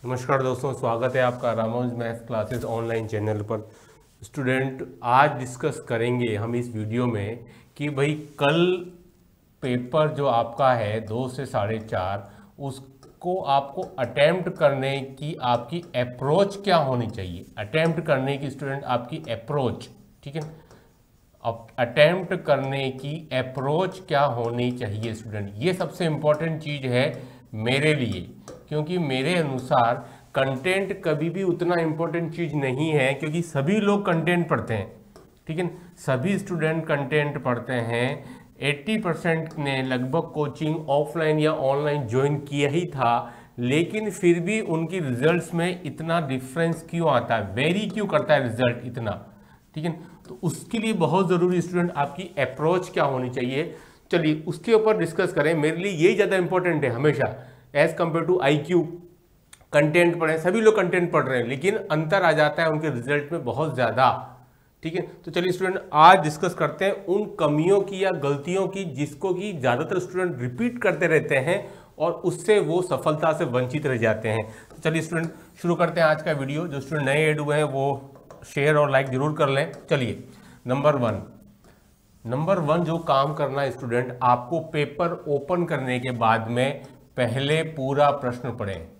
नमस्कार दोस्तों, स्वागत है आपका Ramanuj math classes online channel पर। स्टूडेंट, आज डिस्कस करेंगे हम इस वीडियो में कि भाई कल पेपर जो आपका है 2 से 4:30 उसको आपको अटेम्प्ट करने की आपकी अप्रोच क्या होनी चाहिए। अटेम्प्ट करने की स्टूडेंट आपकी अप्रोच, ठीक है, अब अटेम्प्ट करने की अप्रोच क्या होनी चाहिए स्टूडेंट, ये सबसे इम्पोर्टेंट चीज़ है मेरे लिए, क्योंकि मेरे अनुसार कंटेंट कभी भी उतना इम्पोर्टेंट चीज़ नहीं है, क्योंकि सभी लोग कंटेंट पढ़ते हैं, ठीक है, सभी स्टूडेंट कंटेंट पढ़ते हैं। 80% ने लगभग कोचिंग ऑफलाइन या ऑनलाइन ज्वाइन किया ही था, लेकिन फिर भी उनकी रिजल्ट्स में इतना डिफरेंस क्यों आता है, वेरी क्यों करता है रिजल्ट इतना, ठीक है। तो उसके लिए बहुत ज़रूरी स्टूडेंट आपकी अप्रोच क्या होनी चाहिए। चलिए उसके ऊपर डिस्कस करें। मेरे लिए यही ज़्यादा इंपॉर्टेंट है हमेशा as compare to IQ। Content पढ़ें, सभी लोग कंटेंट पढ़ रहे हैं, लेकिन अंतर आ जाता है उनके रिजल्ट में बहुत ज़्यादा, ठीक है। तो चलिए स्टूडेंट आज डिस्कस करते हैं उन कमियों की या गलतियों की जिसको कि ज़्यादातर स्टूडेंट रिपीट करते रहते हैं और उससे वो सफलता से वंचित रह जाते हैं। तो चलिए स्टूडेंट शुरू करते हैं आज का वीडियो। जो स्टूडेंट नए ऐड हुए हैं वो शेयर और लाइक जरूर कर लें। चलिए नंबर वन जो काम करना है स्टूडेंट, आपको पेपर ओपन करने के बाद में पहले पूरा प्रश्न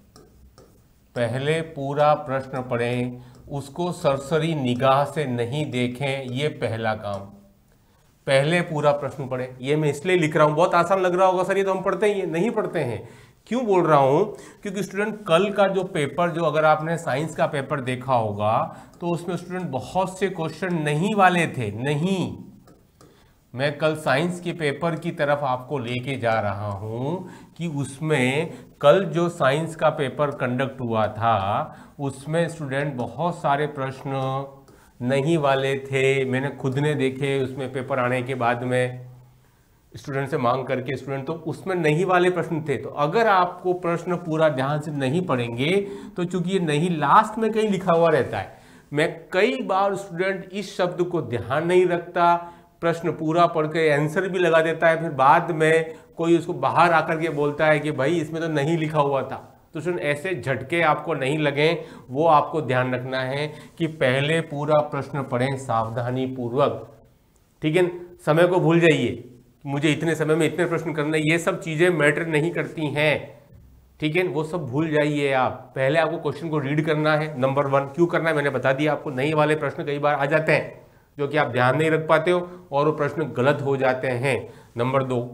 पढ़ें, उसको सरसरी निगाह से नहीं देखें, ये पहला काम। पहले पूरा प्रश्न पढ़ें। ये मैं इसलिए लिख रहा हूँ, बहुत आसान लग रहा होगा सर ये तो हम पढ़ते ही हैं, नहीं पढ़ते हैं। क्यों बोल रहा हूँ, क्योंकि स्टूडेंट कल का जो पेपर, जो अगर आपने साइंस का पेपर देखा होगा तो उसमें स्टूडेंट बहुत से क्वेश्चन नहीं वाले थे। नहीं, मैं कल साइंस के पेपर की तरफ आपको लेके जा रहा हूं कि उसमें कल जो साइंस का पेपर कंडक्ट हुआ था उसमें स्टूडेंट बहुत सारे प्रश्न नहीं वाले थे। मैंने खुद ने देखे उसमें पेपर आने के बाद में स्टूडेंट से मांग करके, स्टूडेंट तो उसमें नहीं वाले प्रश्न थे। तो अगर आपको प्रश्न पूरा ध्यान से नहीं पढ़ेंगे तो चूंकि ये नहीं लास्ट में कहीं लिखा हुआ रहता है, मैं कई बार स्टूडेंट इस शब्द को ध्यान नहीं रखता, प्रश्न पूरा पढ़ के आंसर भी लगा देता है, फिर बाद में कोई उसको बाहर आकर के बोलता है कि भाई इसमें तो नहीं लिखा हुआ था। तो सुन, ऐसे झटके आपको नहीं लगे, वो आपको ध्यान रखना है कि पहले पूरा प्रश्न पढ़ें सावधानी पूर्वक, ठीक है। समय को भूल जाइए, मुझे इतने समय में इतने प्रश्न करने, ये सब चीजें मैटर नहीं करती हैं, ठीक है, वो सब भूल जाइए आप। पहले आपको क्वेश्चन को रीड करना है। नंबर 1 क्यों करना है मैंने बता दिया आपको। नहीं वाले प्रश्न कई बार आ जाते हैं जो कि आप ध्यान नहीं रख पाते हो और वो प्रश्न गलत हो जाते हैं। नंबर 2,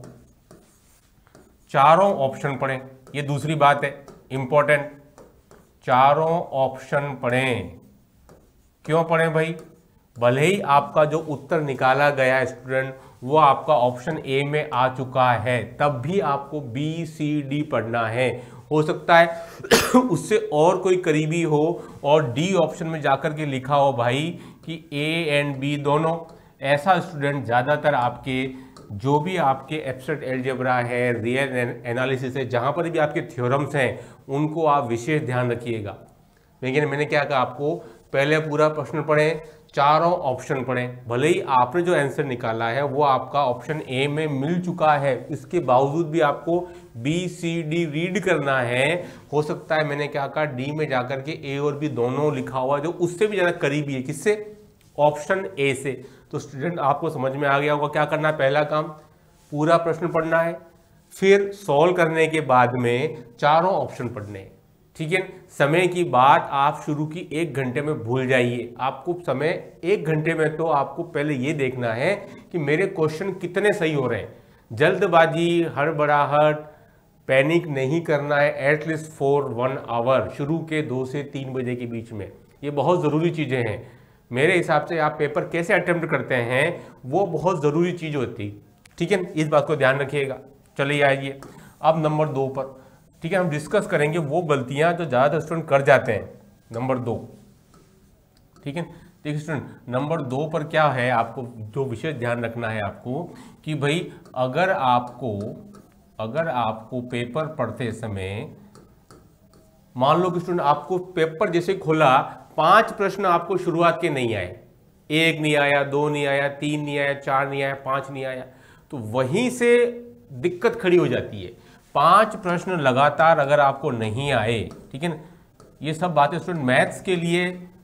चारों ऑप्शन पढ़ें। ये दूसरी बात है इंपॉर्टेंट, चारों ऑप्शन पढ़ें। क्यों पढ़ें भाई, भले ही आपका जो उत्तर निकाला गया स्टूडेंट वो आपका ऑप्शन ए में आ चुका है, तब भी आपको BCD पढ़ना है। हो सकता है उससे और कोई करीबी हो और डी ऑप्शन में जाकर के लिखा हो भाई कि A एंड B दोनों। ऐसा स्टूडेंट ज़्यादातर आपके जो भी आपके एब्स्ट्रैक्ट अलजेब्रा है, रियल एनालिसिस है, जहाँ पर भी आपके थ्योरम्स हैं उनको आप विशेष ध्यान रखिएगा। लेकिन मैंने क्या कहा आपको, पहले पूरा प्रश्न पढ़ें, चारों ऑप्शन पढ़ें। भले ही आपने जो आंसर निकाला है वो आपका ऑप्शन ए में मिल चुका है, इसके बावजूद भी आपको BCD रीड करना है। हो सकता है मैंने क्या कहा, डी में जाकर के ए और बी दोनों लिखा हुआ जो उससे भी ज़्यादा करीबी है, किससे, ऑप्शन ए से। तो स्टूडेंट आपको समझ में आ गया होगा क्या करना है। पहला काम पूरा प्रश्न पढ़ना है, फिर सॉल्व करने के बाद में चारों ऑप्शन पढ़ने हैं, ठीक है। समय की बात आप शुरू की 1 घंटे में भूल जाइए। आपको समय 1 घंटे में तो आपको पहले ये देखना है कि मेरे क्वेश्चन कितने सही हो रहे हैं। जल्दबाजी, हड़बड़ाहट, पैनिक नहीं करना है। एटलीस्ट फॉर 1 आवर, शुरू के 2 से 3 बजे के बीच में। ये बहुत ज़रूरी चीज़ें हैं मेरे हिसाब से। आप पेपर कैसे अटेम्प्ट करते हैं वो बहुत ज़रूरी चीज़ होती, ठीक है, इस बात को ध्यान रखिएगा। चलिए आइए अब नंबर 2 पर, ठीक है, हम डिस्कस करेंगे वो गलतियां जो ज़्यादातर स्टूडेंट कर जाते हैं। नंबर 2, ठीक है। देखिए स्टूडेंट नंबर 2 पर क्या है, आपको जो विशेष ध्यान रखना है आपको कि भाई अगर आपको पेपर पढ़ते समय मान लो कि स्टूडेंट आपको पेपर जैसे खोला, 5 प्रश्न आपको शुरुआत के नहीं आए, 1 नहीं आया, 2 नहीं आया, 3 नहीं आया, 4 नहीं आया, 5 नहीं आया, तो वहीं से दिक्कत खड़ी हो जाती है। 5 प्रश्न लगातार अगर आपको नहीं आए, ठीक है ना, ये सब बातें स्टूडेंट मैथ्स के लिए,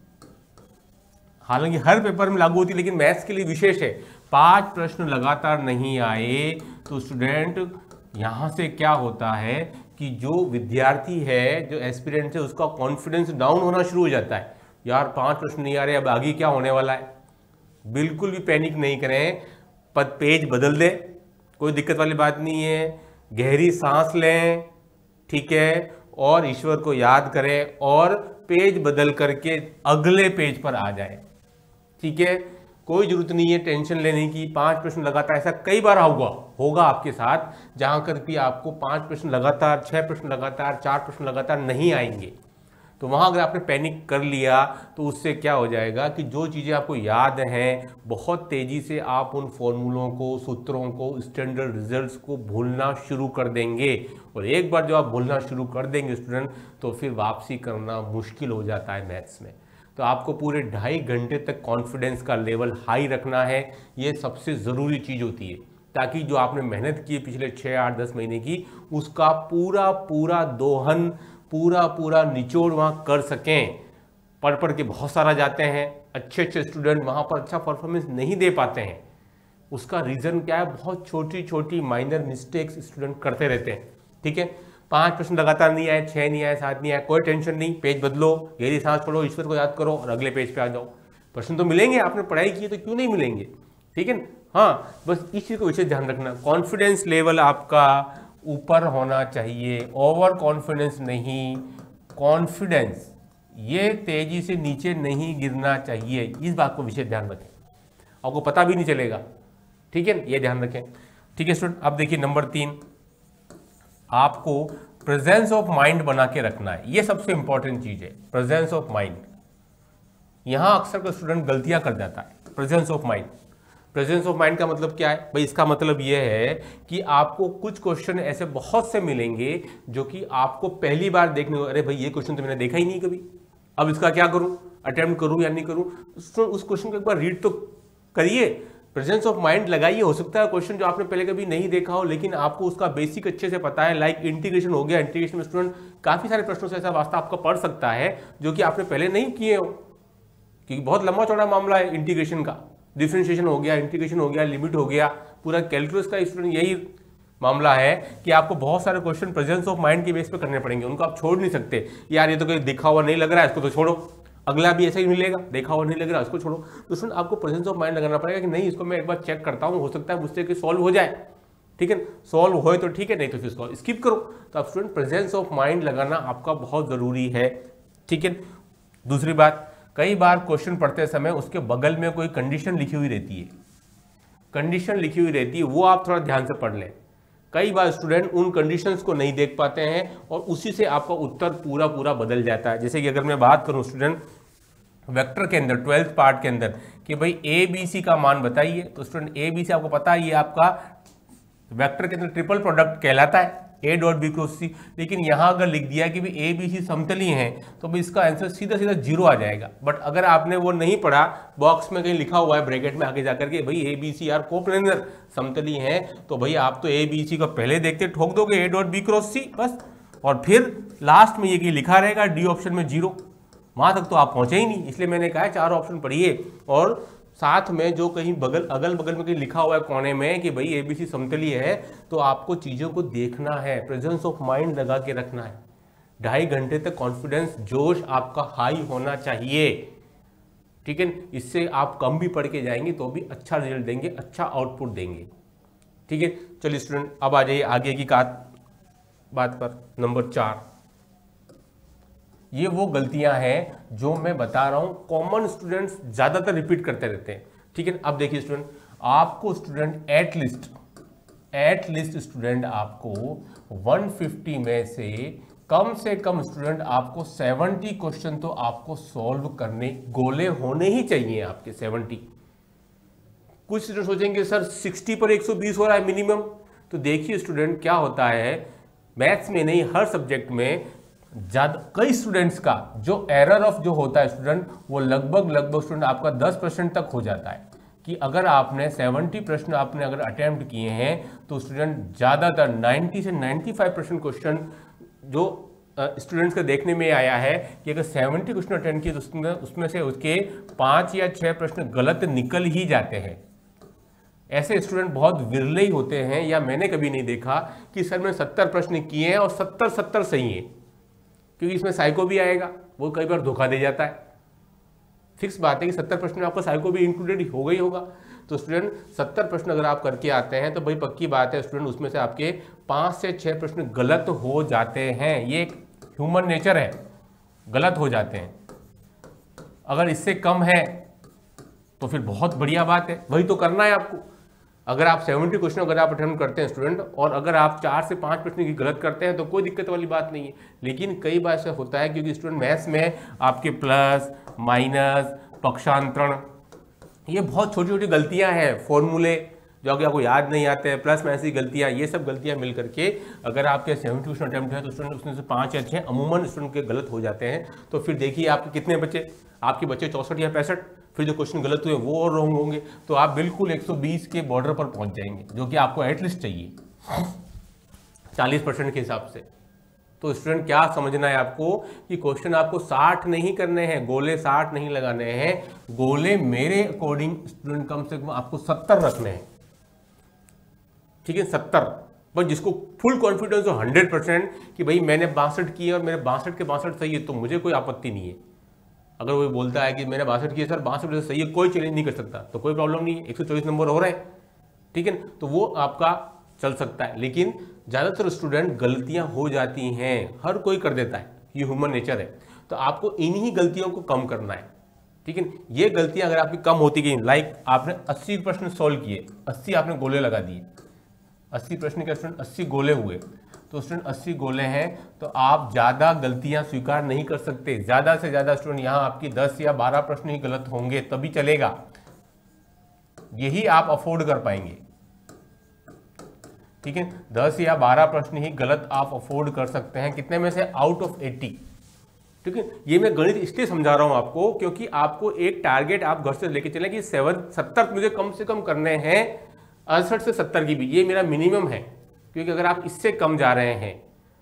हालांकि हर पेपर में लागू होती है, लेकिन मैथ्स के लिए विशेष है। 5 प्रश्न लगातार नहीं आए तो स्टूडेंट यहाँ से क्या होता है कि जो विद्यार्थी है, जो एस्पिरेंट है, उसका कॉन्फिडेंस डाउन होना शुरू हो जाता है। यार 5 प्रश्न नहीं आ रहे, अब आगे क्या होने वाला है। बिल्कुल भी पैनिक नहीं करें, पेज बदल दे, कोई दिक्कत वाली बात नहीं है। गहरी सांस लें, ठीक है, और ईश्वर को याद करें और पेज बदल करके अगले पेज पर आ जाए, ठीक है। कोई जरूरत नहीं है टेंशन लेने की। 5 प्रश्न लगातार, ऐसा कई बार होगा आपके साथ, जहां कर भी आपको 5 प्रश्न लगातार, 6 प्रश्न लगातार, 4 प्रश्न लगातार नहीं आएंगे। तो वहां अगर आपने पैनिक कर लिया तो उससे क्या हो जाएगा कि जो चीज़ें आपको याद हैं, बहुत तेज़ी से आप उन फॉर्मूलों को, सूत्रों को, स्टैंडर्ड रिजल्ट्स को भूलना शुरू कर देंगे। और एक बार जो आप भूलना शुरू कर देंगे स्टूडेंट, तो फिर वापसी करना मुश्किल हो जाता है मैथ्स में। तो आपको पूरे 2.5 घंटे तक कॉन्फिडेंस का लेवल हाई रखना है। ये सबसे ज़रूरी चीज़ होती है, ताकि जो आपने मेहनत की है पिछले 6, 8, 10 महीने की, उसका पूरा दोहन, पूरा निचोड़ वहाँ कर सकें। पढ़ के बहुत सारा जाते हैं, अच्छे स्टूडेंट वहाँ पर अच्छा परफॉर्मेंस नहीं दे पाते हैं। उसका रीज़न क्या है? बहुत छोटी माइनर मिस्टेक्स स्टूडेंट करते रहते हैं, ठीक है। 5 प्रश्न लगातार नहीं आए, 6 नहीं आए, 7 नहीं आए, कोई टेंशन नहीं, पेज बदलो, गहरी सांस पढ़ो, ईश्वर को याद करो और अगले पेज पे आ जाओ। प्रश्न तो मिलेंगे, आपने पढ़ाई की है तो क्यों नहीं मिलेंगे, ठीक है। हाँ, बस इस चीज़ को विशेष ध्यान रखना, कॉन्फिडेंस लेवल आपका ऊपर होना चाहिए, ओवर कॉन्फिडेंस नहीं, कॉन्फिडेंस ये तेजी से नीचे नहीं गिरना चाहिए। इस बात को विशेष ध्यान रखें, आपको पता भी नहीं चलेगा, ठीक है, ये ध्यान रखें, ठीक है स्टूडेंट। अब देखिए नंबर 3, आपको प्रेजेंस ऑफ माइंड बना के रखना है। ये सबसे इंपॉर्टेंट चीज है, प्रेजेंस ऑफ माइंड। यहां अक्सर का स्टूडेंट गलतियां कर जाता है। Presence of mind, presence of mind का मतलब क्या है भाई? इसका मतलब यह है कि आपको कुछ क्वेश्चन ऐसे बहुत से मिलेंगे जो कि आपको पहली बार देखने को, अरे भाई ये क्वेश्चन तो मैंने देखा ही नहीं कभी, अब इसका क्या करूं, अटेम्प्ट करूं या नहीं करूं। उस क्वेश्चन को एक बार रीड तो करिए, प्रेजेंस ऑफ माइंड लगाइए। हो सकता है क्वेश्चन जो आपने पहले कभी नहीं देखा हो, लेकिन आपको उसका बेसिक अच्छे से पता है। लाइक इंटीग्रेशन हो गया, इंटीग्रेशन में स्टूडेंट काफी सारे प्रश्नों से ऐसा वास्ता आपका पढ़ सकता है जो कि आपने पहले नहीं किए हो, क्योंकि बहुत लंबा चौड़ा मामला है इंटीग्रेशन का। डिफरेंशिएशन हो गया, इंटीग्रेशन हो गया, लिमिट हो गया, पूरा कैलकुलस का स्टूडेंट यही मामला है कि आपको बहुत सारे क्वेश्चन प्रेजेंस ऑफ माइंड के बेस पे करने पड़ेंगे। उनको आप छोड़ नहीं सकते, यार ये तो कोई देखा हुआ नहीं लग रहा है, इसको तो छोड़ो, अगला भी ऐसा ही मिलेगा, देखा हुआ नहीं लग रहा है, उसको छोड़ो। तो स्टूडेंट आपको प्रेजेंस ऑफ माइंड लगाना पड़ेगा कि नहीं, इसको मैं एक बार चेक करता हूँ, हो सकता है मुझसे कि सॉल्व हो जाए, ठीक है। सॉल्व हो तो ठीक है, नहीं तो फिर इसको स्किप करो। तो आप स्टूडेंट प्रेजेंस ऑफ माइंड लगाना आपका बहुत जरूरी है, ठीक है। दूसरी बात, कई बार क्वेश्चन पढ़ते समय उसके बगल में कोई कंडीशन लिखी हुई रहती है, कंडीशन लिखी हुई रहती है, वो आप थोड़ा ध्यान से पढ़ लें। कई बार स्टूडेंट उन कंडीशंस को नहीं देख पाते हैं और उसी से आपका उत्तर पूरा बदल जाता है। जैसे कि अगर मैं बात करूं स्टूडेंट वेक्टर के अंदर 12th पार्ट के अंदर कि भाई ए बी सी का मान बताइए, तो स्टूडेंट ए बी सी आपको पता है ये आपका वेक्टर के अंदर ट्रिपल प्रोडक्ट कहलाता है, A dot B cross C. लेकिन यहां अगर लिख दिया कि भाई ए बी सी समतली हैं, तो भाई इसका आंसर सीधा 0 आ जाएगा। बट अगर आपने वो नहीं पढ़ा, बॉक्स में कहीं लिखा हुआ है ब्रैकेट में आगे जाकर के भाई A B C are coplanar समतली हैं, तो भाई आप तो ए बी सी को पहले देखते ठोक दोगे A dot B cross C बस, और फिर लास्ट में ये कि लिखा रहेगा डी ऑप्शन में 0, वहां तक तो आप पहुंचे ही नहीं। इसलिए मैंने कहा 4 ऑप्शन पढ़िए और साथ में जो कहीं अगल बगल में कहीं लिखा हुआ है कोने में कि भाई एबीसी समतलीय है, तो आपको चीजों को देखना है, प्रेजेंस ऑफ माइंड लगा के रखना है। 2.5 घंटे तक कॉन्फिडेंस, जोश आपका हाई होना चाहिए, ठीक है। इससे आप कम भी पढ़ के जाएंगे तो भी अच्छा रिजल्ट देंगे, अच्छा आउटपुट देंगे, ठीक है। चलिए स्टूडेंट अब आ जाइए आगे की बात पर। नंबर 4, ये वो गलतियां हैं जो मैं बता रहा हूं कॉमन स्टूडेंट्स ज्यादातर रिपीट करते रहते हैं, ठीक है। अब देखिए स्टूडेंट, आपको स्टूडेंट एट लिस्ट स्टूडेंट आपको 150 में से कम स्टूडेंट आपको 70 क्वेश्चन तो आपको सॉल्व करने गोले होने ही चाहिए आपके 70। कुछ स्टूडेंट सोचेंगे सर 60 पर 120 हो रहा है मिनिमम, तो देखिए स्टूडेंट क्या होता है, मैथ्स में नहीं हर सब्जेक्ट में कई स्टूडेंट्स का जो एरर ऑफ जो होता है स्टूडेंट, वो लगभग स्टूडेंट आपका 10% तक हो जाता है। कि अगर आपने 70 प्रश्न आपने अगर अटेम्प्ट किए हैं तो स्टूडेंट ज़्यादातर 90 से 95% क्वेश्चन जो स्टूडेंट्स का देखने में आया है कि अगर 70 क्वेश्चन अटेंड किए तो उसमें से उसके 5 या 6 प्रश्न गलत निकल ही जाते हैं। ऐसे स्टूडेंट बहुत विरले ही होते हैं, या मैंने कभी नहीं देखा कि सर मैंने 70 प्रश्न किए हैं और 70 सही है, क्योंकि इसमें साइको भी आएगा, वो कई बार धोखा दे जाता है। फिक्स बात है कि 70 प्रश्न में आपका साइको भी इंक्लूडेड हो गई होगा। तो स्टूडेंट 70 प्रश्न अगर आप करके आते हैं तो भाई पक्की बात है स्टूडेंट उसमें से आपके 5 से 6 प्रश्न गलत हो जाते हैं। ये एक ह्यूमन नेचर है, गलत हो जाते हैं। अगर इससे कम है तो फिर बहुत बढ़िया बात है, वही तो करना है आपको। अगर आप 70 क्वेश्चन अगर आप अटेम्प्ट करते हैं स्टूडेंट, और अगर आप 4 से 5 प्रश्न की गलत करते हैं तो कोई दिक्कत वाली बात नहीं है। लेकिन कई बार ऐसा होता है क्योंकि स्टूडेंट मैथ्स में आपके प्लस माइनस पक्षांतरण ये बहुत छोटी छोटी गलतियां हैं, फॉर्मूले जो कि आपको याद नहीं आते हैं, प्लस माइनस की गलतियां, ये सब गलतियां मिल करके अगर आपके 70 क्वेश्चन अटेम्प्ट है तो स्टूडेंट उसमें से 5 या 6 अमूमन स्टूडेंट के गलत हो जाते हैं। तो फिर देखिए आपके कितने बचे, आपके बच्चे 64 या 65, फिर जो क्वेश्चन गलत हुए वो और रॉन्ग होंगे, तो आप बिल्कुल 120 के बॉर्डर पर पहुंच जाएंगे, जो कि आपको एटलीस्ट चाहिए 40% के हिसाब से। तो स्टूडेंट क्या समझना है आपको कि क्वेश्चन आपको 60 नहीं करने हैं, गोले 60 नहीं लगाने हैं, गोले मेरे अकॉर्डिंग स्टूडेंट कम से कम आपको 70 रखने हैं, ठीक है 70। बस जिसको फुल कॉन्फिडेंस हो 100% कि भाई मैंने 62 किए और मेरे 62 के 62 सही है, तो मुझे कोई आपत्ति नहीं है। अगर वो बोलता है कि मैंने 62 किए सर 62 सही है, कोई चैलेंज नहीं कर सकता, तो कोई प्रॉब्लम नहीं है, 124 नंबर हो रहा है, ठीक है, तो वो आपका चल सकता है। लेकिन ज़्यादातर स्टूडेंट गलतियां हो जाती हैं, हर कोई कर देता है, ये ह्यूमन नेचर है। तो आपको इन्हीं गलतियों को कम करना है, ठीक है। ये गलतियां अगर आपकी कम होती गई, लाइक आपने 80 प्रश्न सॉल्व किए, 80 आपने गोले लगा दिए, 80 प्रश्न के स्टूडेंट 80 गोले हुए, तो स्टूडेंट 80 गोले हैं, तो आप ज़्यादा गलतियां स्वीकार नहीं कर सकते। ज़्यादा से ज़्यादा स्टूडेंट यहाँ आपकी 10 या 12 प्रश्न ही गलत होंगे तभी चलेगा, यही आप अफोर्ड कर पाएंगे, ठीक है। 10 या 12 प्रश्न ही गलत आप अफोर्ड कर सकते हैं, कितने में से, आउट ऑफ 80, ठीक है। ये मैं गणित इसलिए समझा रहा हूं आपको क्योंकि आपको एक टारगेट आप घर से लेके चलें कि 70 मुझे कम से कम करने हैं, 68 से 70 की भी, ये मेरा मिनिमम है। क्योंकि अगर आप इससे कम जा रहे हैं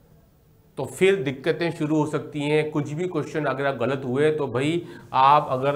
तो फिर दिक्कतें शुरू हो सकती हैं। कुछ भी क्वेश्चन अगर आप गलत हुए तो भाई आप अगर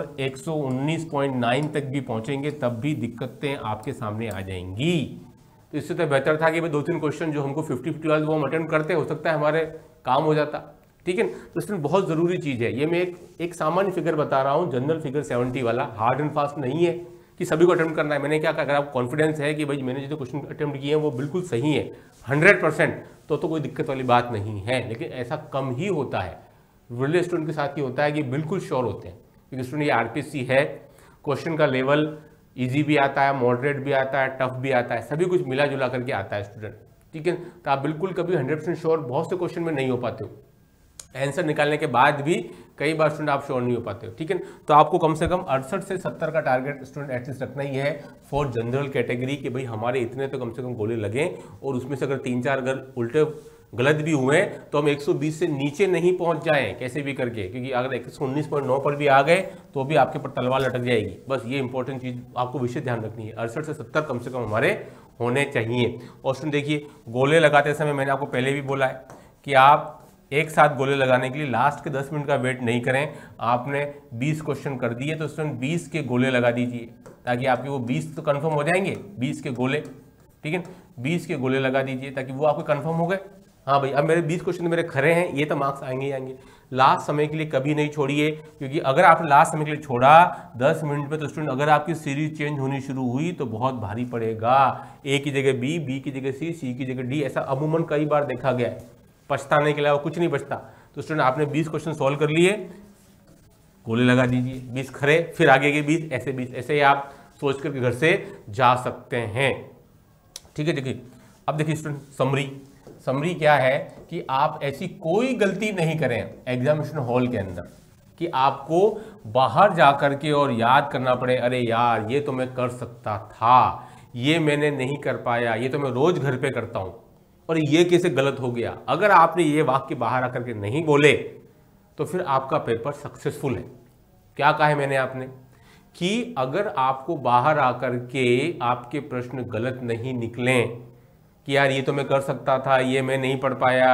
119.9 तक भी पहुंचेंगे तब भी दिक्कतें आपके सामने आ जाएंगी। तो इससे तो बेहतर था कि भाई 2-3 क्वेश्चन जो हमको 50-50 वाले वो हम अटेम्प्ट करते, हो सकता है हमारे काम हो जाता, ठीक है। तो इसमें बहुत ज़रूरी चीज़ है, ये मैं एक सामान्य फिगर बता रहा हूँ, जनरल फिगर 70 वाला, हार्ड एंड फास्ट नहीं है कि सभी को अटेम्प्ट करना है। मैंने क्या कहा, अगर आप कॉन्फिडेंस है कि भाई मैंने जो क्वेश्चन अटेम्प्ट किए हैं वो बिल्कुल सही है 100%, तो कोई दिक्कत वाली बात नहीं है। लेकिन ऐसा कम ही होता है, विरले स्टूडेंट के साथ ही होता है कि बिल्कुल श्योर होते हैं, क्योंकि स्टूडेंट ये आरपीसी है, क्वेश्चन का लेवल ईजी भी आता है, मॉडरेट भी आता है, टफ भी आता है, सभी कुछ मिला जुला करके आता है स्टूडेंट, ठीक है। तो आप बिल्कुल कभी 100% श्योर बहुत से क्वेश्चन में नहीं हो पाते हो, आंसर निकालने के बाद भी कई बार स्टूडेंट आप श्योर नहीं हो पाते हो, ठीक है। तो आपको कम से कम 68 से 70 का टारगेट स्टूडेंट एटलीस्ट रखना ही है फॉर जनरल कैटेगरी, कि भाई हमारे इतने तो कम से कम गोले लगें, और उसमें से अगर 3-4 अगर उल्टे गलत भी हुए तो हम 120 से नीचे नहीं पहुंच जाएं कैसे भी करके, क्योंकि अगर 119.9 पर भी आ गए तो भी आपके पर तलवार लटक जाएगी। बस ये इंपॉर्टेंट चीज़ आपको विशेष ध्यान रखनी है, 68 से 70 कम से कम हमारे होने चाहिए। और स्टूडेंट देखिए, गोले लगाते समय मैंने आपको पहले भी बोला है कि आप एक साथ गोले लगाने के लिए लास्ट के 10 मिनट का वेट नहीं करें। आपने 20 क्वेश्चन कर दिए तो स्टूडेंट 20 के गोले लगा दीजिए, ताकि आपके वो 20 तो कंफर्म हो जाएंगे, 20 के गोले, ठीक है, 20 के गोले लगा दीजिए ताकि वो आपके कंफर्म हो गए। हाँ भाई, अब मेरे 20 क्वेश्चन मेरे खरे हैं, ये तो मार्क्स आएंगे ही आएंगे। लास्ट समय के लिए कभी नहीं छोड़िए, क्योंकि अगर आपने लास्ट समय के लिए छोड़ा 10 मिनट में, तो स्टूडेंट अगर आपकी सीरीज चेंज होनी शुरू हुई तो बहुत भारी पड़ेगा। ए की जगह बी, बी की जगह सी की जगह डी, ऐसा अमूमन कई बार देखा गया है, पछताने के अलावा कुछ नहीं बचता। तो स्टूडेंट आपने 20 क्वेश्चन सॉल्व कर लिए, गोले लगा दीजिए, 20 खरे, फिर आगे के 20, ऐसे 20, ऐसे ही आप सोच करके घर से जा सकते हैं, ठीक है। देखिए अब देखिए स्टूडेंट, समरी क्या है कि आप ऐसी कोई गलती नहीं करें एग्जामिनेशन हॉल के अंदर कि आपको बाहर जाकर के और याद करना पड़े, अरे यार ये तो मैं कर सकता था, ये मैंने नहीं कर पाया, ये तो मैं रोज घर पे करता हूं, और ये कैसे गलत हो गया। अगर आपने ये वाक्य बाहर आकर के नहीं बोले तो फिर आपका पेपर सक्सेसफुल है। क्या कहा है मैंने आपने कि अगर आपको बाहर आकर के आपके प्रश्न गलत नहीं निकलें कि यार ये तो मैं कर सकता था, ये मैं नहीं पढ़ पाया,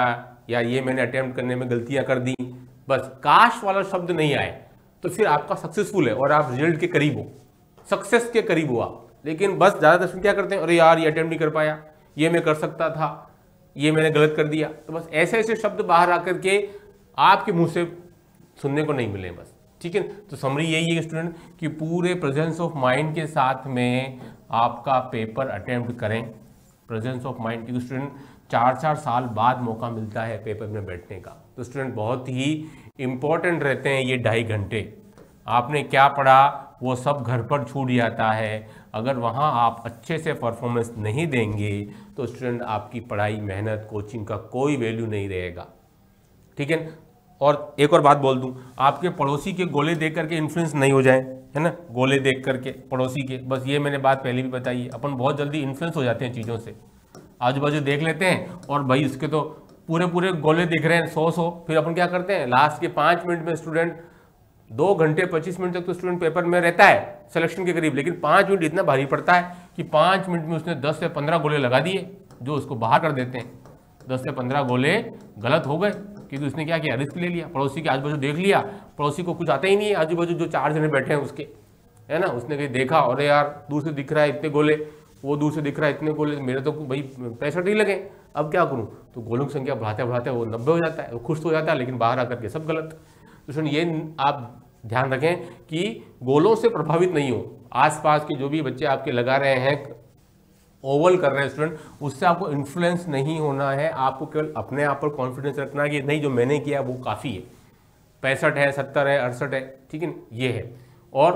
या ये मैंने अटेम्प्ट करने में गलतियां कर दी, बस काश वाला शब्द नहीं आए तो फिर आपका सक्सेसफुल है और आप रिजल्ट के करीब हो, सक्सेस के करीब हो आप। लेकिन बस ज़्यादातर स्टूडेंट क्या करते हैं, अरे यार ये अटेम्प्ट नहीं कर पाया, ये मैं कर सकता था, ये मैंने गलत कर दिया। तो बस ऐसे ऐसे शब्द बाहर आकर के आपके मुंह से सुनने को नहीं मिले बस, ठीक है। तो समरी यही है स्टूडेंट कि पूरे प्रेजेंस ऑफ माइंड के साथ में आपका पेपर अटेम्प्ट करें। प्रेजेंस ऑफ माइंड, क्योंकि स्टूडेंट 4-4 साल बाद मौका मिलता है पेपर में बैठने का, तो स्टूडेंट बहुत ही इम्पोर्टेंट रहते हैं ये 2.5 घंटे। आपने क्या पढ़ा वो सब घर पर छूट जाता है, अगर वहाँ आप अच्छे से परफॉर्मेंस नहीं देंगे तो स्टूडेंट आपकी पढ़ाई, मेहनत, कोचिंग का कोई वैल्यू नहीं रहेगा, ठीक है। और एक और बात बोल दूं, आपके पड़ोसी के गोले देख करके इन्फ्लुएंस नहीं हो जाए, है ना, गोले देख करके पड़ोसी के, बस ये मैंने बात पहले भी बताई है। अपन बहुत जल्दी इन्फ्लुएंस हो जाते हैं चीज़ों से, आजू बाजू देख लेते हैं और भाई उसके तो पूरे पूरे गोले दिख रहे हैं 100, फिर अपन क्या करते हैं, लास्ट के 5 मिनट में स्टूडेंट 2 घंटे 25 मिनट तक तो स्टूडेंट पेपर में रहता है सिलेक्शन के करीब, लेकिन 5 मिनट इतना भारी पड़ता है कि 5 मिनट में उसने 10 से 15 गोले लगा दिए जो उसको बाहर कर देते हैं। 10 से 15 गोले गलत हो गए क्योंकि उसने क्या किया, रिस्क ले लिया, पड़ोसी के आजू बाजू देख लिया, पड़ोसी को कुछ आता ही नहीं है, आजू बाजू जो 4 जने बैठे हैं उसके, है ना, उसने कहीं देखा, अरे यार दूर से दिख रहा है इतने गोले, वो दूर से दिख रहा है इतने गोले, मेरे तो भाई 65 ही लगे, अब क्या करूँ, तो गोलों की संख्या बढ़ाते बढ़ाते वो 90 हो जाता है, वो खुश तो हो जाता है, लेकिन बाहर आकर के सब गलत। तो सुन, ये आप ध्यान रखें कि गोलों से प्रभावित नहीं हो, आसपास के जो भी बच्चे आपके लगा रहे हैं, ओवल कर रहे हैं स्टूडेंट, उससे आपको इन्फ्लुएंस नहीं होना है। आपको केवल अपने आप पर कॉन्फिडेंस रखना है कि नहीं, जो मैंने किया वो काफ़ी है, 65 है, 70 है, 68 है, ठीक है, ये है। और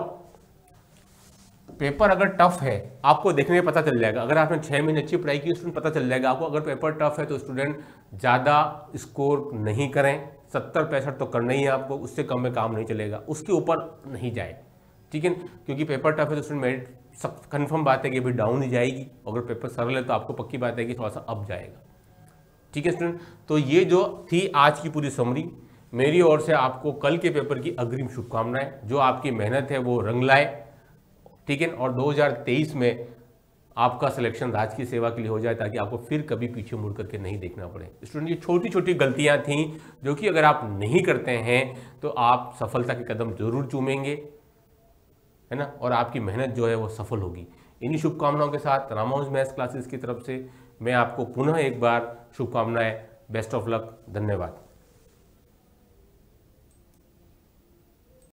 पेपर अगर टफ है आपको देखने में पता चल जाएगा, अगर आपने 6 महीने अच्छी पढ़ाई की स्टूडेंट पता चल जाएगा आपको। अगर पेपर टफ है तो स्टूडेंट ज़्यादा स्कोर नहीं करें, 70-65 तो करना ही है आपको, उससे कम में काम नहीं चलेगा, उसके ऊपर नहीं जाए, ठीक है, क्योंकि पेपर टफ है तो स्टूडेंट मेरिट सब कन्फर्म बात है कि अभी डाउन ही जाएगी, अगर पेपर सरल है तो आपको पक्की बात है कि थोड़ा सा अप जाएगा, ठीक है स्टूडेंट। तो ये जो थी आज की पूरी समरी, मेरी ओर से आपको कल के पेपर की अग्रिम शुभकामनाएं, जो आपकी मेहनत है वो रंग लाए, ठीक है, और 2023 में आपका सिलेक्शन राजकीय सेवा के लिए हो जाए, ताकि आपको फिर कभी पीछे मुड़ करके नहीं देखना पड़े। स्टूडेंट, ये छोटी छोटी गलतियां थीं जो कि अगर आप नहीं करते हैं तो आप सफलता के कदम जरूर चूमेंगे, है ना, और आपकी मेहनत जो है वो सफल होगी। इन्हीं शुभकामनाओं के साथ रामानुज मैथ्स क्लासेस की तरफ से मैं आपको पुनः एक बार शुभकामनाएं, बेस्ट ऑफ लक, धन्यवाद।